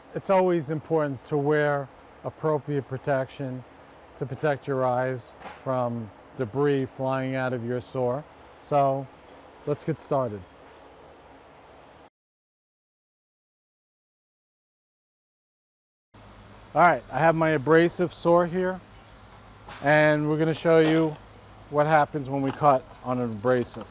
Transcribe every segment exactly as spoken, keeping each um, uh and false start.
It's always important to wear appropriate protection to protect your eyes from debris flying out of your saw. So let's get started. All right, I have my abrasive saw here, and we're going to show you what happens when we cut on an abrasive.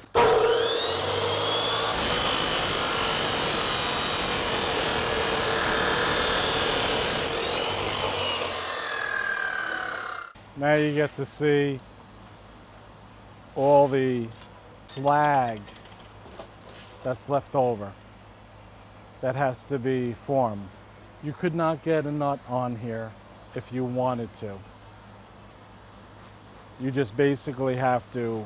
Now you get to see all the slag that's left over that has to be formed. You could not get a nut on here if you wanted to. You just basically have to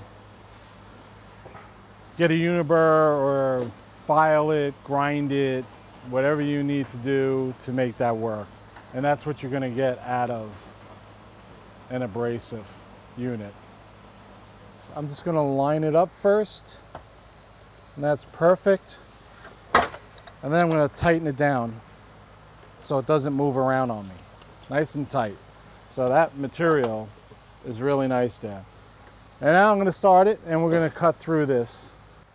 get a uniburr or file it, grind it, whatever you need to do to make that work. And that's what you're going to get out of an abrasive unit. So I'm just going to line it up first, and that's perfect. And then I'm going to tighten it down so it doesn't move around on me. Nice and tight. So that material is really nice there. And now I'm going to start it, and we're going to cut through this.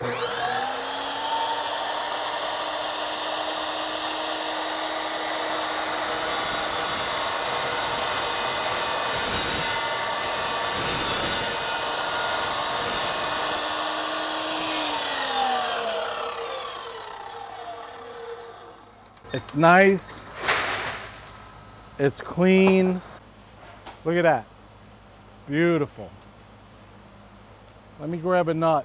It's nice, it's clean. Look at that, beautiful. Let me grab a nut.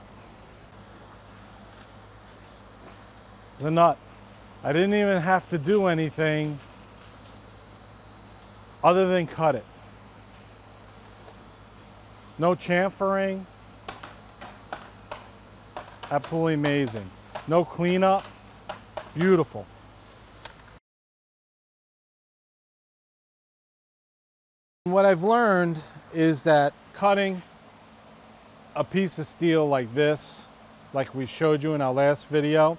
The nut. I didn't even have to do anything other than cut it. No chamfering. Absolutely amazing. No cleanup. Beautiful. What I've learned is that cutting a piece of steel like this, like we showed you in our last video,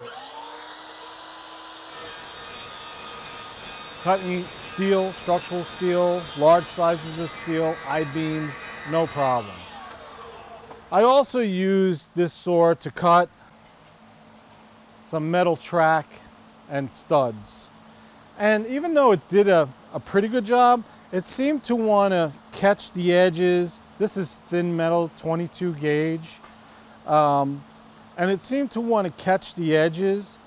cutting steel, structural steel, large sizes of steel, I-beams, no problem. I also used this saw to cut some metal track and studs. And even though it did a, a pretty good job, it seemed to want to catch the edges. This is thin metal, twenty-two gauge. Um, and it seemed to want to catch the edges.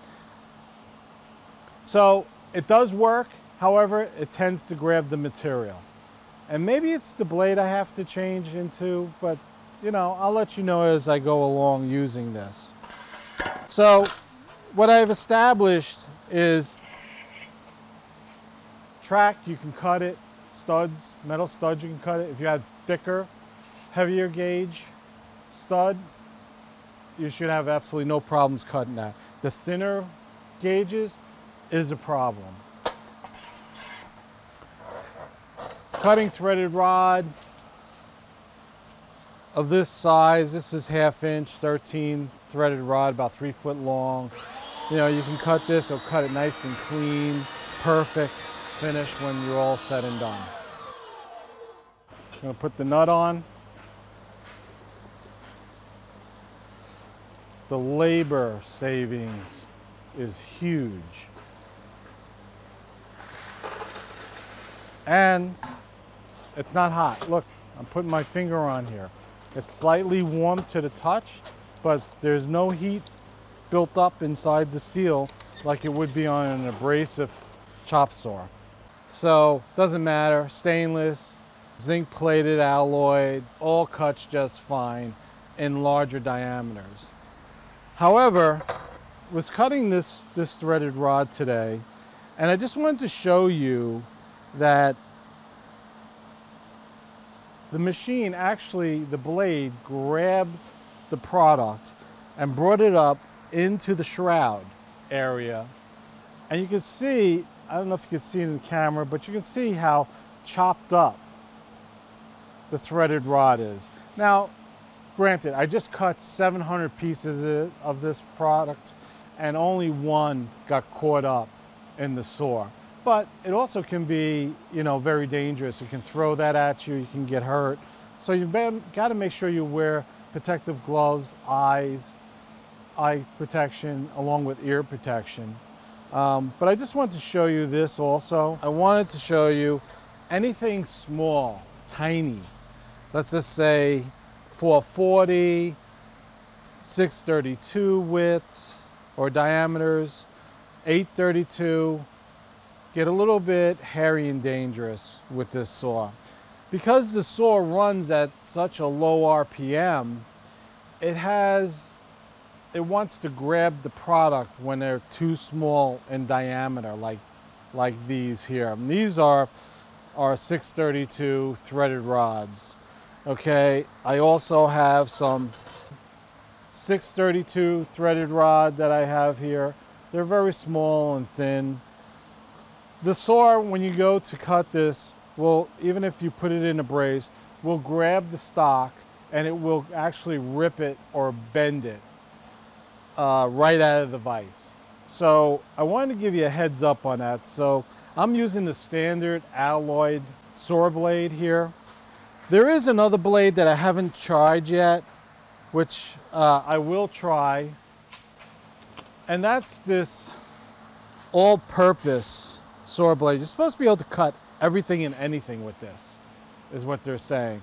So it does work. However, it tends to grab the material. And maybe it's the blade I have to change into, but you know, I'll let you know as I go along using this. So what I've established is track, you can cut it. Studs, metal studs, you can cut it. If you had thicker, heavier gauge stud, you should have absolutely no problems cutting that. The thinner gauges is a problem. Cutting threaded rod of this size, this is half inch, thirteen threaded rod, about three foot long. You know, you can cut this, it'll cut it nice and clean, perfect finish when you're all said and done. I'm going to put the nut on. The labor savings is huge. And it's not hot. Look, I'm putting my finger on here. It's slightly warm to the touch, but there's no heat built up inside the steel like it would be on an abrasive chop saw. So, doesn't matter, stainless, zinc plated alloy, all cuts just fine in larger diameters. However, I was cutting this, this threaded rod today, and I just wanted to show you that the machine actually, the blade grabbed the product and brought it up into the shroud area. And you can see, I don't know if you can see it in the camera, but you can see how chopped up the threaded rod is. Now, granted, I just cut seven hundred pieces of this product and only one got caught up in the saw. But it also can be, you know, very dangerous. It can throw that at you, you can get hurt. So you've got to make sure you wear protective gloves, eyes, eye protection, along with ear protection. Um, but I just wanted to show you this also. I wanted to show you anything small, tiny. Let's just say four forty, six thirty-two widths or diameters, eight thirty-two. Get a little bit hairy and dangerous with this saw. Because the saw runs at such a low R P M, it has, it wants to grab the product when they're too small in diameter, like, like these here. And these are, are six thirty-two threaded rods. Okay, I also have some six thirty-two threaded rod that I have here. They're very small and thin. The saw, when you go to cut this, will, even if you put it in a brace, will grab the stock and it will actually rip it or bend it uh, right out of the vise. So I wanted to give you a heads up on that. So I'm using the standard alloyed saw blade here. There is another blade that I haven't tried yet, which uh, I will try. And that's this all-purpose saw blade. You're supposed to be able to cut everything and anything with this, is what they're saying.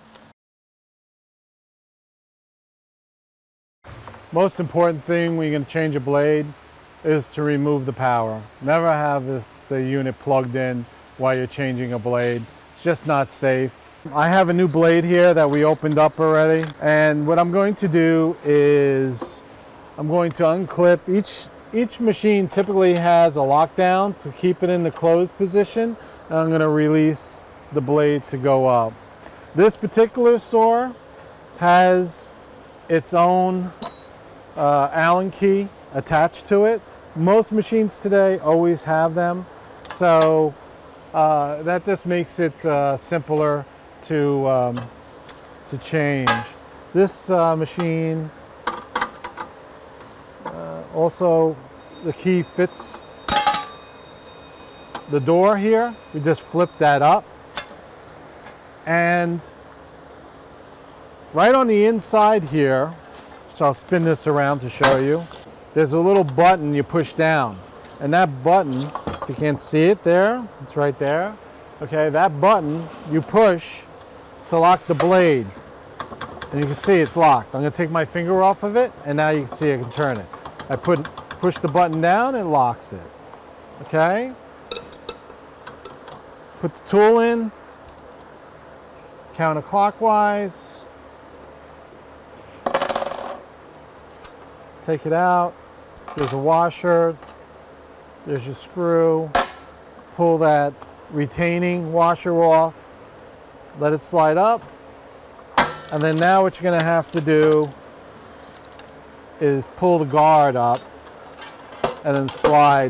Most important thing when you're going to change a blade is to remove the power. Never have this, the unit plugged in while you're changing a blade. It's just not safe. I have a new blade here that we opened up already, and what I'm going to do is I'm going to unclip each Each machine typically has a lockdown to keep it in the closed position, and I'm going to release the blade to go up. This particular saw has its own uh, Allen key attached to it. Most machines today always have them, so uh, that just makes it uh, simpler to, um, to change. This uh, machine also, the key fits the door here. We just flip that up. And right on the inside here, so I'll spin this around to show you, there's a little button you push down. And that button, if you can't see it there, it's right there. Okay, that button you push to lock the blade. And you can see it's locked. I'm going to take my finger off of it, and now you can see I can turn it. I put, push the button down, it locks it. Okay? Put the tool in, counterclockwise. Take it out. There's a washer. There's your screw. Pull that retaining washer off. Let it slide up. And then now what you're going to have to do is pull the guard up and then slide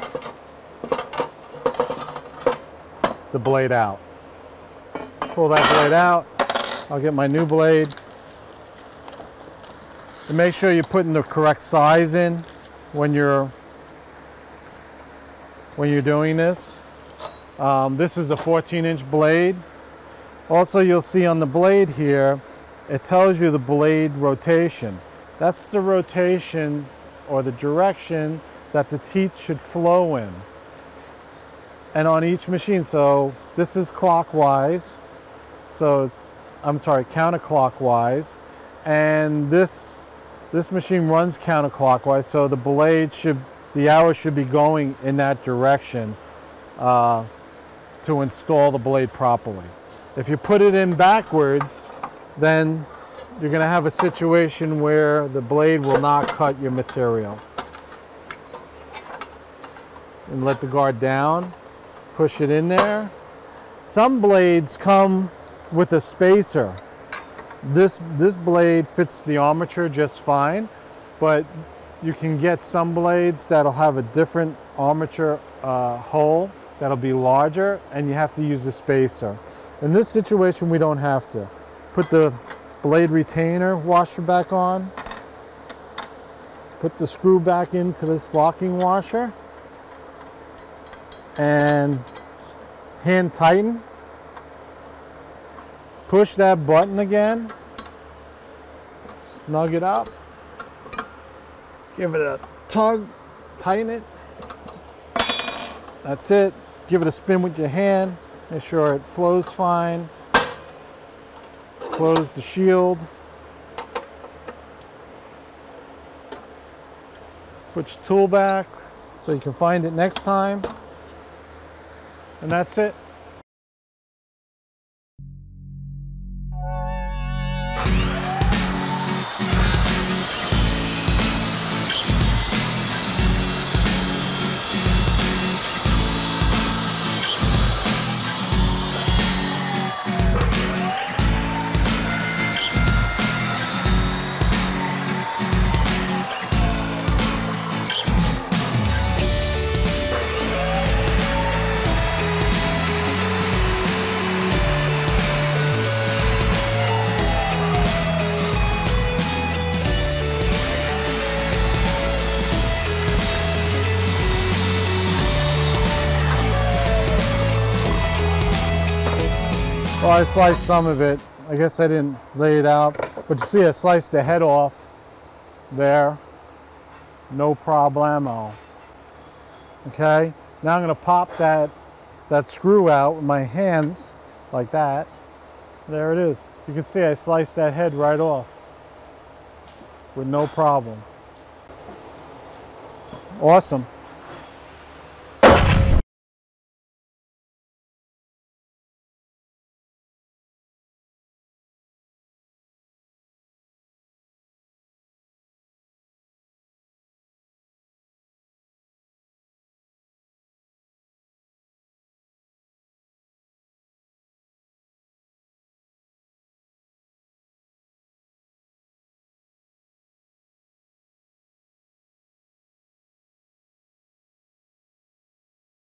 the blade out. Pull that blade out. I'll get my new blade. And make sure you're putting the correct size in when you're when you're doing this. Um, this is a fourteen inch blade. Also, you'll see on the blade here, it tells you the blade rotation. That's the rotation or the direction that the teeth should flow in. And on each machine, so this is clockwise, so I'm sorry, counterclockwise, and this this machine runs counterclockwise, so the blade should, the arrow should be going in that direction uh, to install the blade properly. If you put it in backwards, then you're going to have a situation where the blade will not cut your material. And let the guard down, push it in there. Some blades come with a spacer. This, this blade fits the armature just fine, but you can get some blades that'll have a different armature uh, hole that'll be larger, and you have to use a spacer. In this situation, we don't have to. Put the blade retainer washer back on, put the screw back into this locking washer, and hand tighten. Push that button again. Snug it up. Give it a tug. Tighten it. That's it. Give it a spin with your hand. Make sure it flows fine. Close the shield. Put your tool back so you can find it next time. And that's it. Well, I sliced some of it. I guess I didn't lay it out, but you see I sliced the head off there. No problemo. Okay, now I'm gonna pop that, that screw out with my hands like that. There it is. You can see I sliced that head right off with no problem. Awesome.